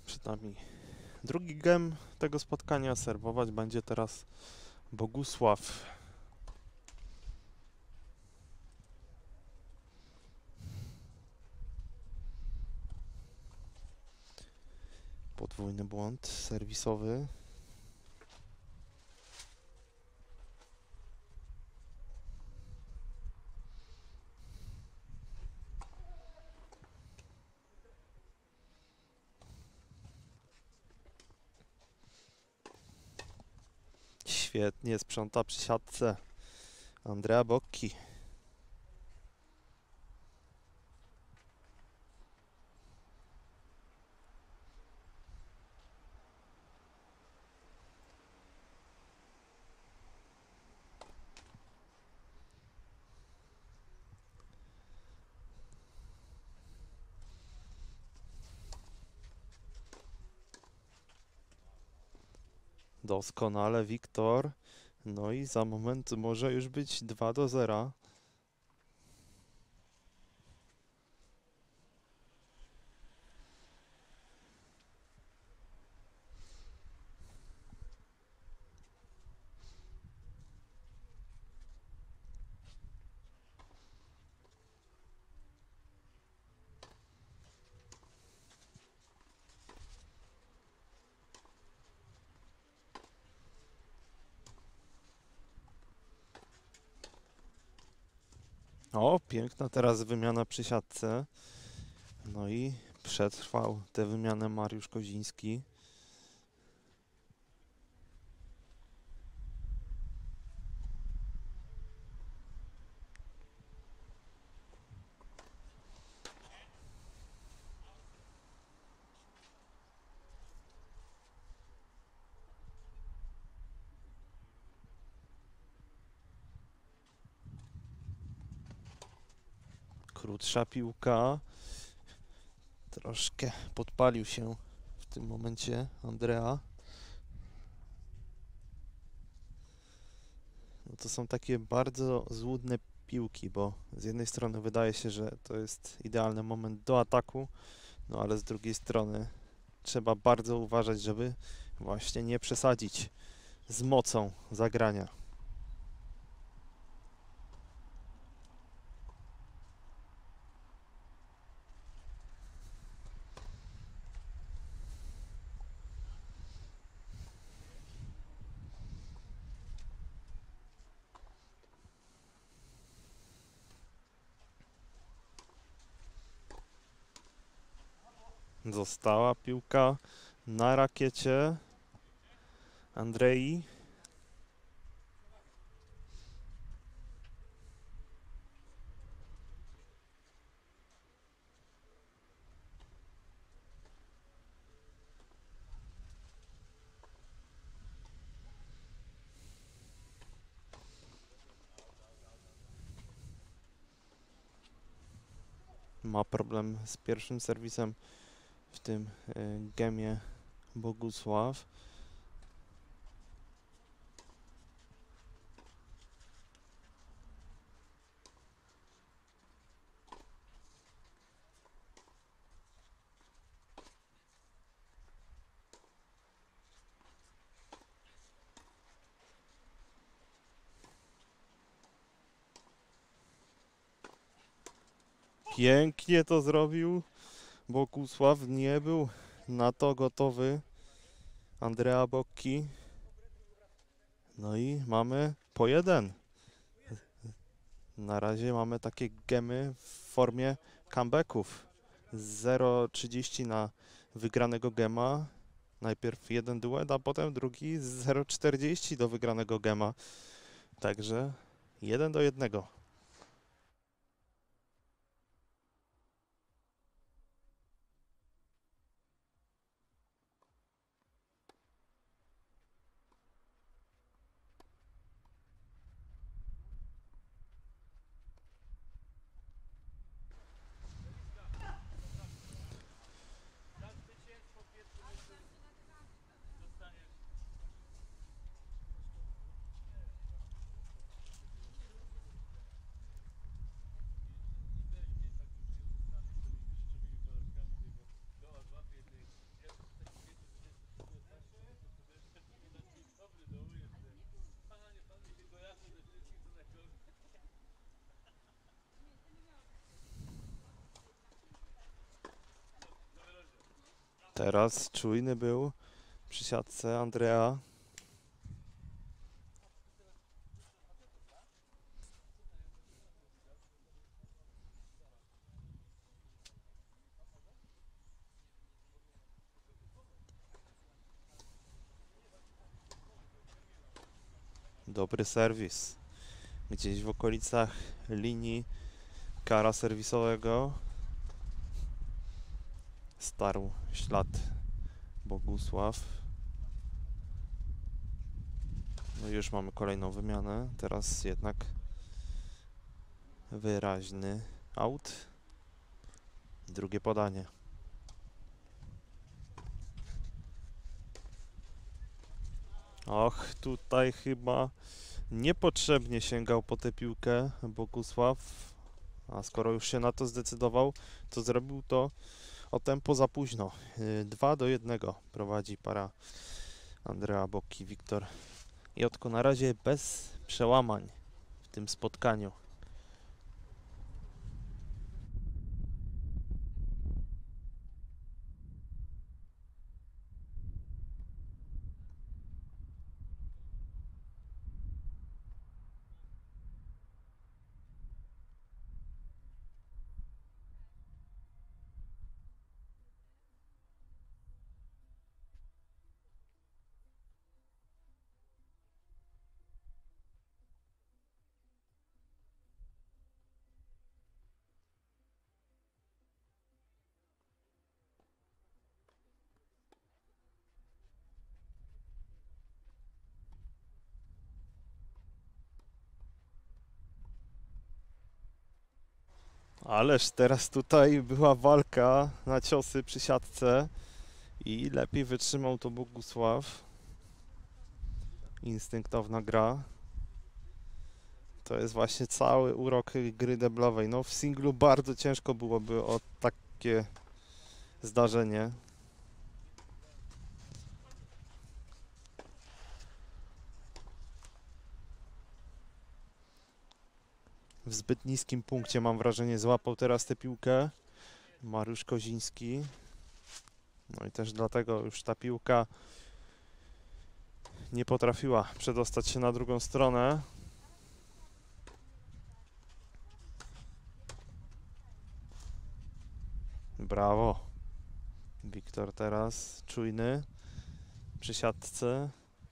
Przed nami drugi gem tego spotkania. Serwować będzie teraz Bogusław. Podwójny błąd serwisowy. Świetnie sprząta przy siatce Andrea Bocchi. Doskonale Wiktor. No i za moment może już być 2-0. O, piękna teraz wymiana przy siatce. No i przetrwał tę wymianę Mariusz Koziński. Krótsza piłka. Troszkę podpalił się w tym momencie Andrea. No to są takie bardzo złudne piłki, bo z jednej strony wydaje się, że to jest idealny moment do ataku, no ale z drugiej strony trzeba bardzo uważać, żeby właśnie nie przesadzić z mocą zagrania. Została piłka na rakiecie Andrei. Ma problem z pierwszym serwisem w tym gemie Bogusław. Pięknie to zrobił Bogusław, nie był na to gotowy Andrea Bocchi. No i mamy po 1. Na razie mamy takie gemy w formie comebacków. 0,30 na wygranego gema. Najpierw jeden duet, a potem drugi 0,40 do wygranego gema. Także 1-1. Teraz czujny był przy siatce Andrea. Dobry serwis. Gdzieś w okolicach linii kara serwisowego starł ślad Bogusław. No już mamy kolejną wymianę. Teraz jednak wyraźny aut. Drugie podanie. Och, tutaj chyba niepotrzebnie sięgał po tę piłkę Bogusław, a skoro już się na to zdecydował, to zrobił to o tempo za późno. 2-1 prowadzi para Andrea Bocchi, Wiktor Jotko. Na razie bez przełamań w tym spotkaniu. Ależ teraz tutaj była walka na ciosy przy siatce i lepiej wytrzymał to Bogusław. Instynktowna gra. To jest właśnie cały urok gry deblowej. No w singlu bardzo ciężko byłoby o takie zdarzenie. W zbyt niskim punkcie, mam wrażenie, złapał teraz tę piłkę Mariusz Koziński. No i też dlatego już ta piłka nie potrafiła przedostać się na drugą stronę. Brawo. Wiktor teraz czujny przy siatce.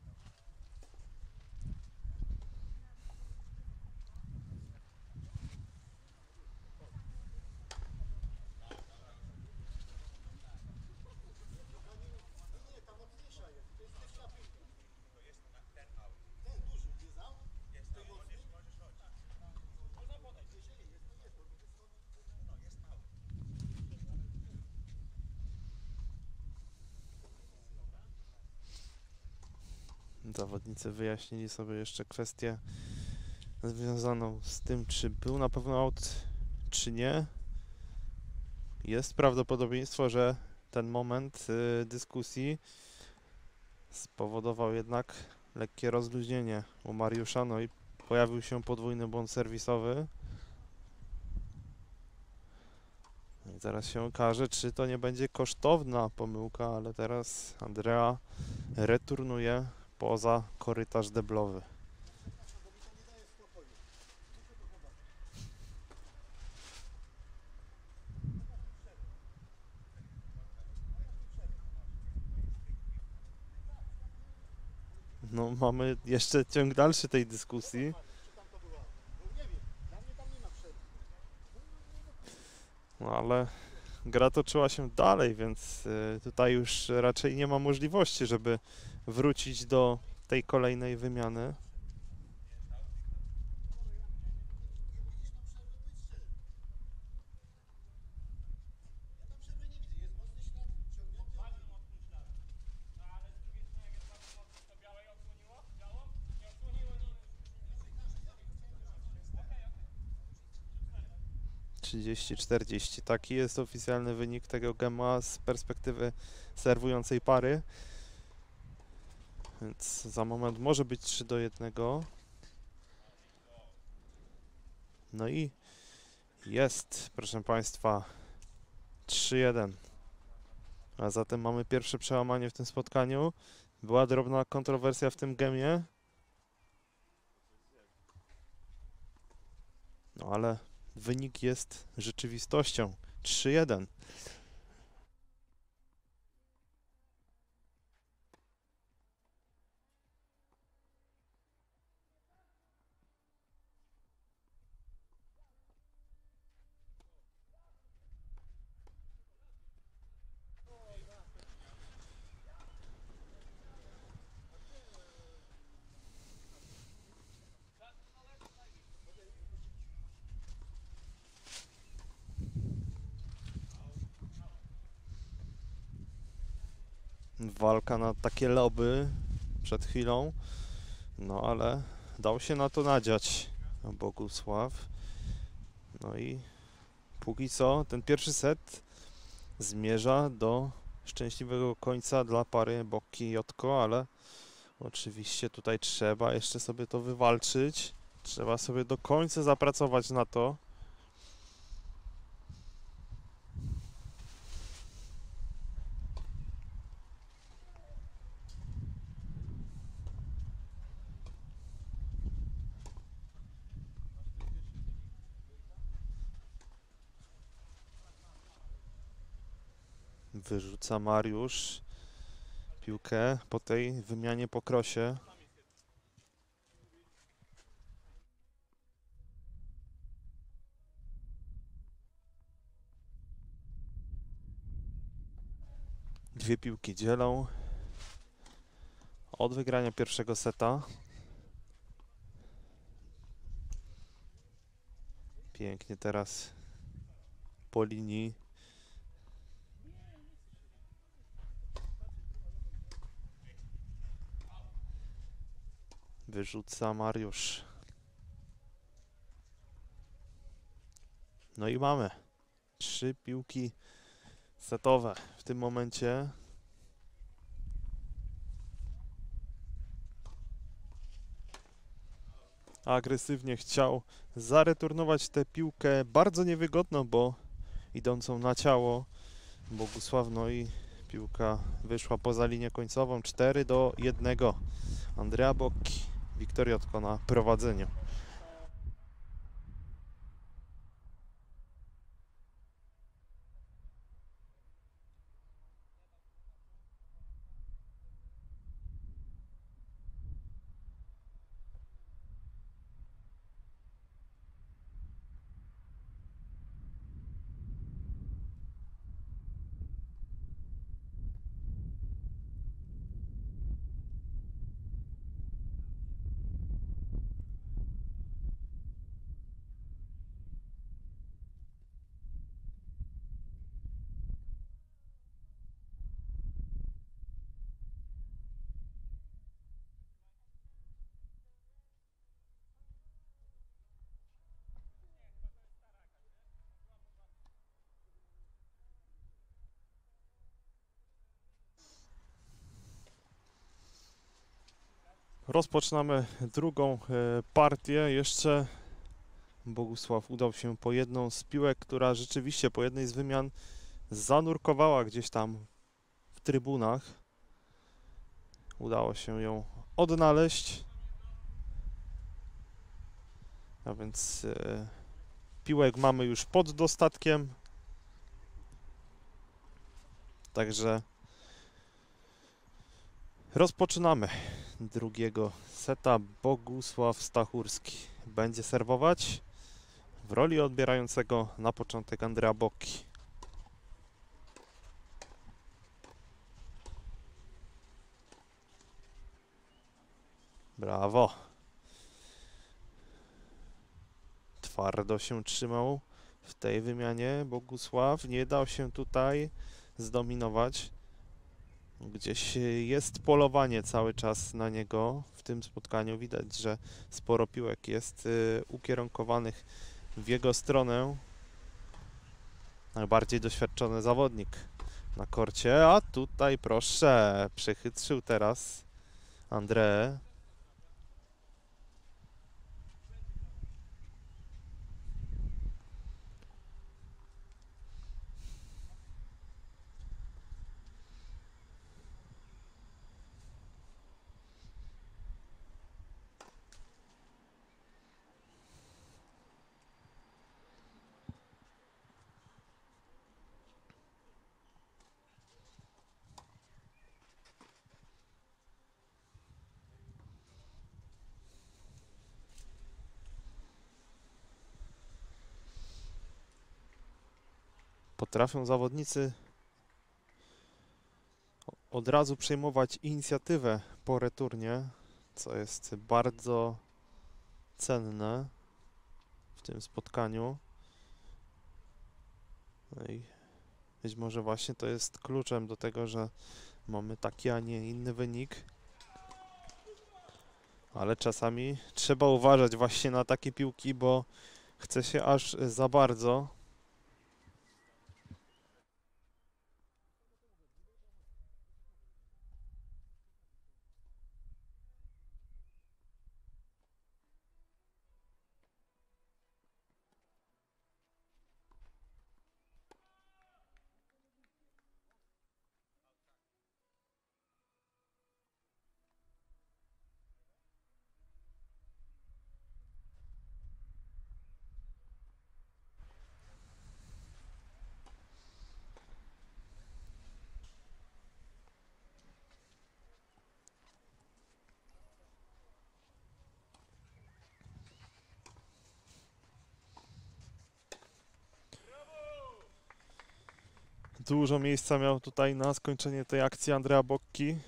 Zawodnicy wyjaśnili sobie jeszcze kwestię związaną z tym, czy był na pewno aut, czy nie. Jest prawdopodobieństwo, że ten moment dyskusji spowodował jednak lekkie rozluźnienie u Mariusza, no i pojawił się podwójny błąd serwisowy. I zaraz się okaże, czy to nie będzie kosztowna pomyłka, ale teraz Andrea returnuje poza korytarz deblowy. No, mamy jeszcze ciąg dalszy tej dyskusji. No, ale gra toczyła się dalej, więc tutaj już raczej nie ma możliwości, żeby wrócić do tej kolejnej wymiany. Trzydzieści 40. Taki jest oficjalny wynik tego gema z perspektywy serwującej pary. Więc za moment może być 3-1. No i jest, proszę Państwa, 3-1 A zatem mamy pierwsze przełamanie w tym spotkaniu. Była drobna kontrowersja w tym gemie. No ale wynik jest rzeczywistością. 3-1. Walka na takie loby przed chwilą. No ale dał się na to nadziać Bogusław. No i póki co ten pierwszy set zmierza do szczęśliwego końca dla pary Bocchi-Jotko, ale oczywiście tutaj trzeba jeszcze sobie to wywalczyć. Trzeba sobie do końca zapracować na to. Wyrzuca Mariusz piłkę po tej wymianie po krosie. Dwie piłki dzielą od wygrania pierwszego seta. Pięknie teraz po linii. Wyrzuca Mariusz. No i mamy 3 piłki setowe w tym momencie. Agresywnie chciał zareturnować tę piłkę bardzo niewygodną, bo idącą na ciało Bogusław, no i piłka wyszła poza linię końcową. 4-1. Andrea Bocchi, Wiktoriotko na prowadzeniu. Rozpoczynamy drugą partię. Jeszcze Bogusław udał się po jedną z piłek, która rzeczywiście po jednej z wymian zanurkowała gdzieś tam w trybunach. Udało się ją odnaleźć. A więc piłek mamy już pod dostatkiem. Także rozpoczynamy drugiego seta. Bogusław Stachurski będzie serwować w roli odbierającego na początek Andrea Bocchi. Brawo. Twardo się trzymał w tej wymianie Bogusław. Nie dał się tutaj zdominować. Gdzieś jest polowanie cały czas na niego w tym spotkaniu. Widać, że sporo piłek jest ukierunkowanych w jego stronę. Najbardziej doświadczony zawodnik na korcie, a tutaj proszę, przechytrzył teraz André. Potrafią zawodnicy od razu przejmować inicjatywę po returnie, co jest bardzo cenne w tym spotkaniu. No i być może właśnie to jest kluczem do tego, że mamy taki, a nie inny wynik. Ale czasami trzeba uważać właśnie na takie piłki, bo chce się aż za bardzo. Dużo miejsca miał tutaj na skończenie tej akcji Andrea Bocchi.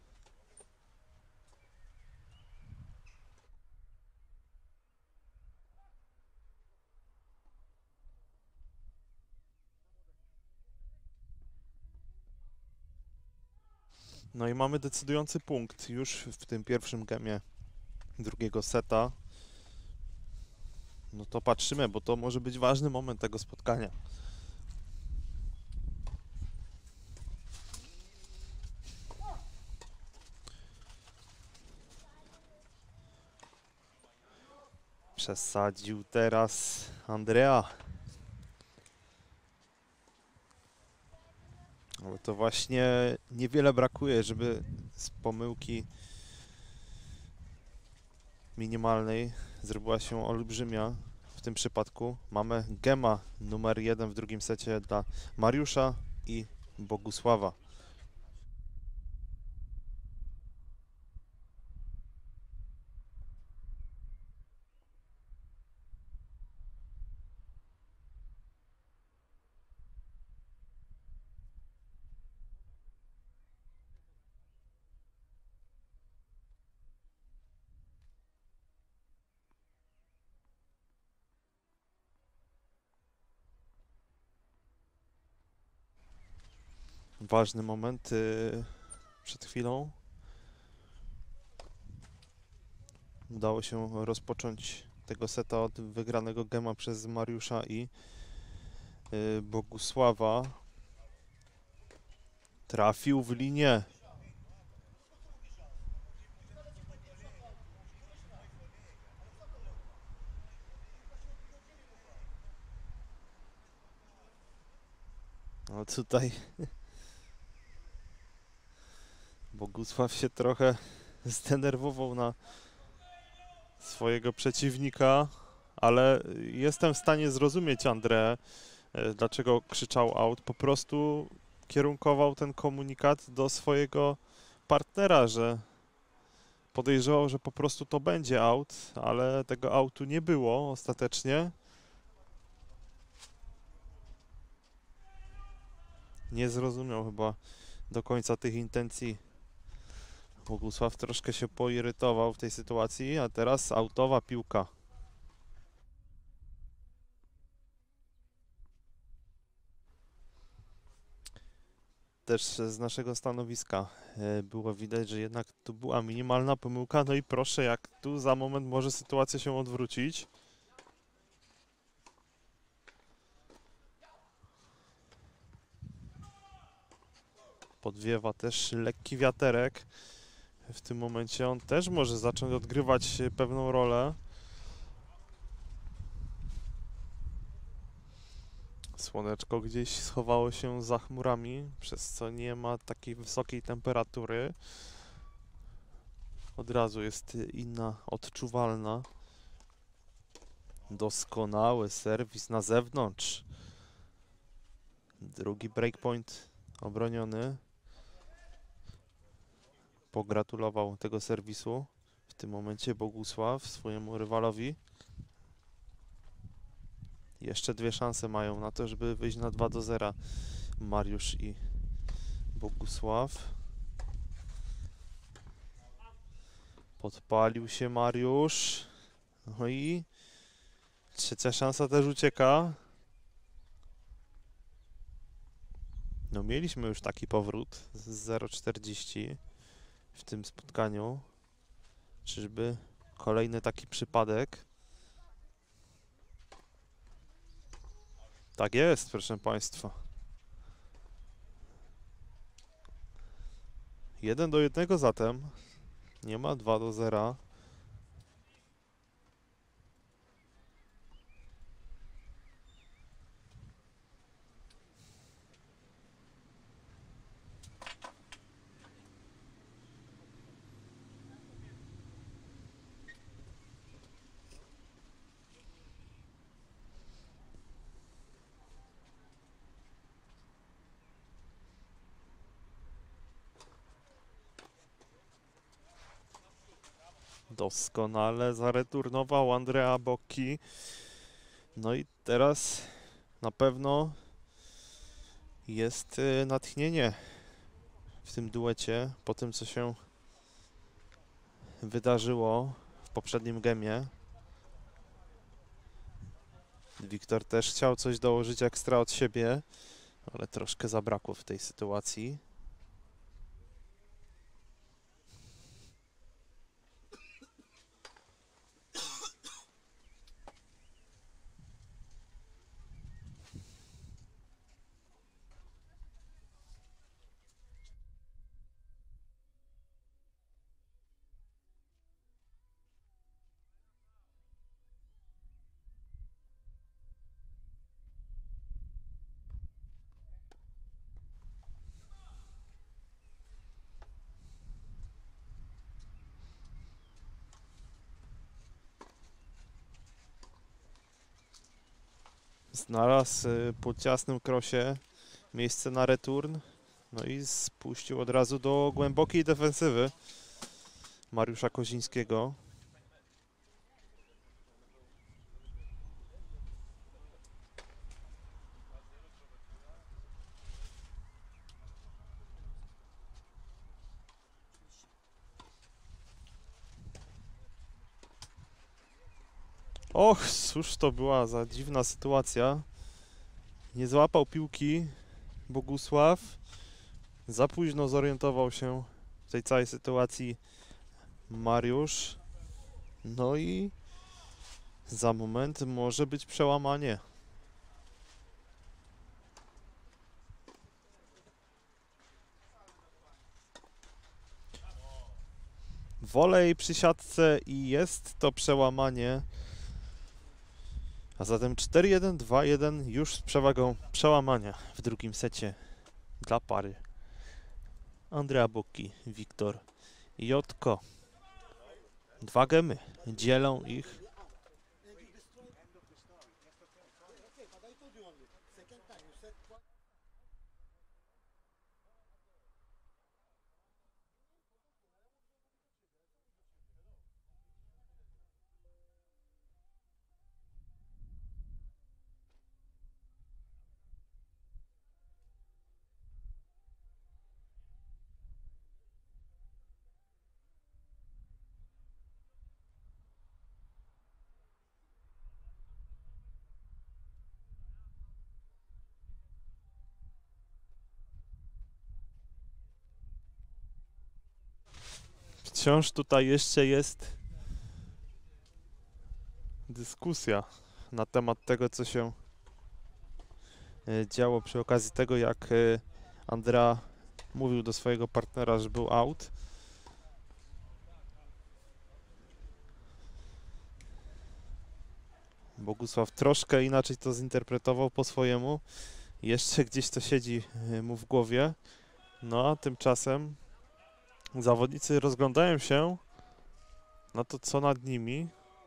No i mamy decydujący punkt już w tym pierwszym gemie drugiego seta. No to patrzymy, bo to może być ważny moment tego spotkania. Przesadził teraz Andrea. Ale to właśnie niewiele brakuje, żeby z pomyłki minimalnej zrobiła się olbrzymia. W tym przypadku mamy gema numer 1 w drugim secie dla Mariusza i Bogusława. Ważny moment przed chwilą. Udało się rozpocząć tego seta od wygranego gema przez Mariusza i Bogusława. Trafił w linię. No tutaj Bogusław się trochę zdenerwował na swojego przeciwnika, ale jestem w stanie zrozumieć Andrę, dlaczego krzyczał out. Po prostu kierunkował ten komunikat do swojego partnera, że podejrzewał, że po prostu to będzie out, ale tego outu nie było ostatecznie. Nie zrozumiał chyba do końca tych intencji. Bogusław troszkę się poirytował w tej sytuacji, a teraz outowa piłka. Też z naszego stanowiska było widać, że jednak tu była minimalna pomyłka. No i proszę, jak tu za moment może sytuacja się odwrócić. Podwiewa też lekki wiaterek. W tym momencie on też może zacząć odgrywać pewną rolę. Słoneczko gdzieś schowało się za chmurami, przez co nie ma takiej wysokiej temperatury. Od razu jest inna, odczuwalna. Doskonały serwis na zewnątrz. Drugi breakpoint obroniony. Pogratulował tego serwisu w tym momencie Bogusław swojemu rywalowi. Jeszcze dwie szanse mają na to, żeby wyjść na 2-0. Mariusz i Bogusław. Podpalił się Mariusz. No i trzecia szansa też ucieka. No mieliśmy już taki powrót z 0,40 w tym spotkaniu. Czyżby kolejny taki przypadek? Tak jest, proszę Państwa. 1-1 zatem. Nie ma 2-0. Doskonale zareturnował Andrea Bocchi. No i teraz na pewno jest natchnienie w tym duecie po tym, co się wydarzyło w poprzednim gemie. Wiktor też chciał coś dołożyć ekstra od siebie, ale troszkę zabrakło w tej sytuacji. Znalazł po ciasnym krosie miejsce na return. No i spuścił od razu do głębokiej defensywy Mariusza Kozińskiego. Och, cóż to była za dziwna sytuacja. Nie złapał piłki Bogusław. Za późno zorientował się w tej całej sytuacji Mariusz. No i za moment może być przełamanie. Wolej przy siatce i jest to przełamanie. A zatem 4-1, 2-1 już z przewagą przełamania w drugim secie dla pary. Andrea Bocchi, Wiktor i Jotko. Dwa gemy dzielą ich. Wciąż tutaj jeszcze jest dyskusja na temat tego, co się działo przy okazji tego, jak Andrea mówił do swojego partnera, że był out. Bogusław troszkę inaczej to zinterpretował po swojemu. Jeszcze gdzieś to siedzi mu w głowie. No a tymczasem zawodnicy rozglądają się na to, co nad nimi.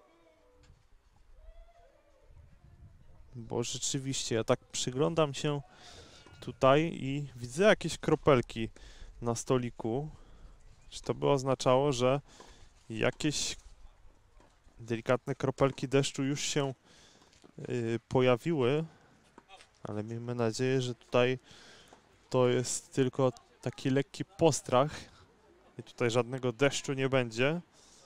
Bo rzeczywiście, ja tak przyglądam się tutaj i widzę jakieś kropelki na stoliku. Czy to by oznaczało, że jakieś delikatne kropelki deszczu już się pojawiły, ale miejmy nadzieję, że tutaj to jest tylko taki lekki postrach i tutaj żadnego deszczu nie będzie.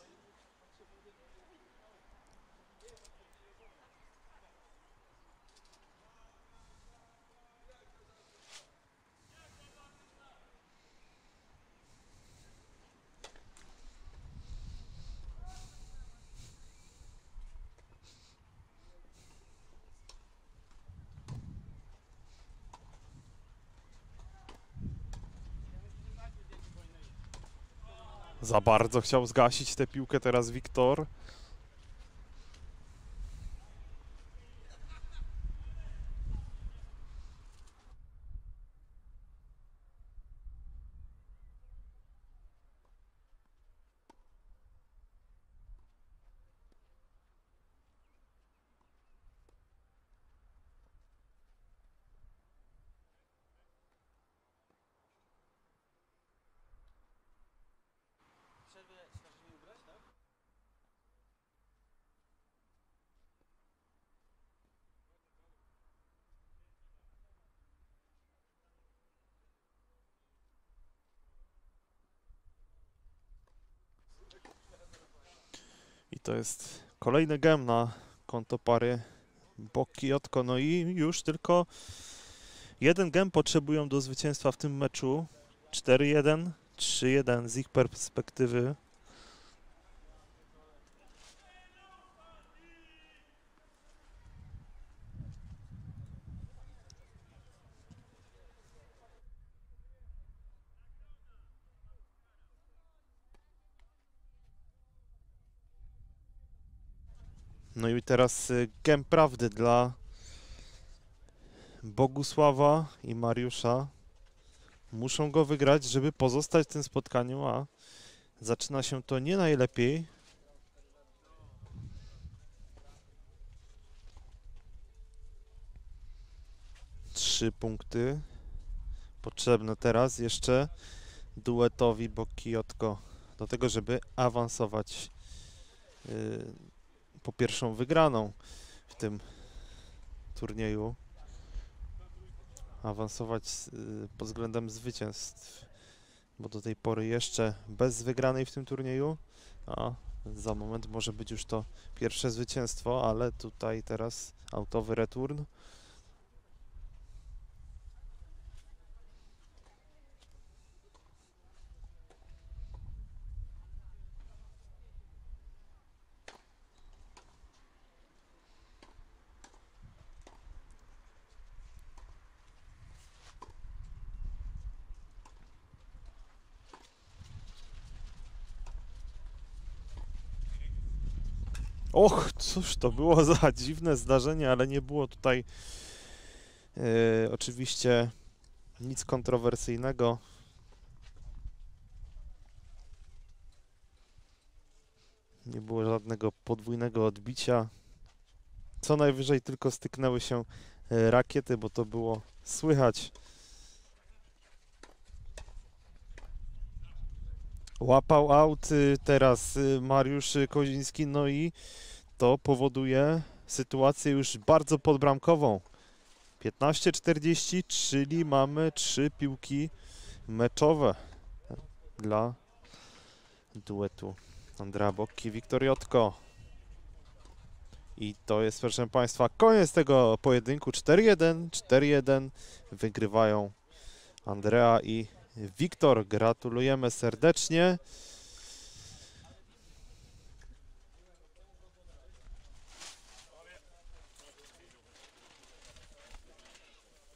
Za bardzo chciał zgasić tę piłkę teraz Wiktor. I to jest kolejny gem na konto pary Bok-Kijotko. No i już tylko jeden gem potrzebują do zwycięstwa w tym meczu. 4-1, 3-1 z ich perspektywy. No i teraz gem prawdy dla Bogusława i Mariusza. Muszą go wygrać, żeby pozostać w tym spotkaniu, a zaczyna się to nie najlepiej. Trzy punkty potrzebne teraz jeszcze duetowi Bok-Kijotko do tego, żeby awansować po pierwszą wygraną w tym turnieju. Awansować pod względem zwycięstw, bo do tej pory jeszcze bez wygranej w tym turnieju, a za moment może być już to pierwsze zwycięstwo, ale tutaj teraz autowy return. Och, cóż to było za dziwne zdarzenie, ale nie było tutaj oczywiście nic kontrowersyjnego. Nie było żadnego podwójnego odbicia. Co najwyżej tylko styknęły się rakiety, bo to było słychać. Łapał aut teraz Mariusz Koziński, no i to powoduje sytuację już bardzo podbramkową. 15:40, czyli mamy 3 piłki meczowe dla duetu Andrea Bokki, Wiktor Jotko. I to jest, proszę Państwa, koniec tego pojedynku. 4-1, 4-1 wygrywają Andrea i Wiktor. Gratulujemy serdecznie.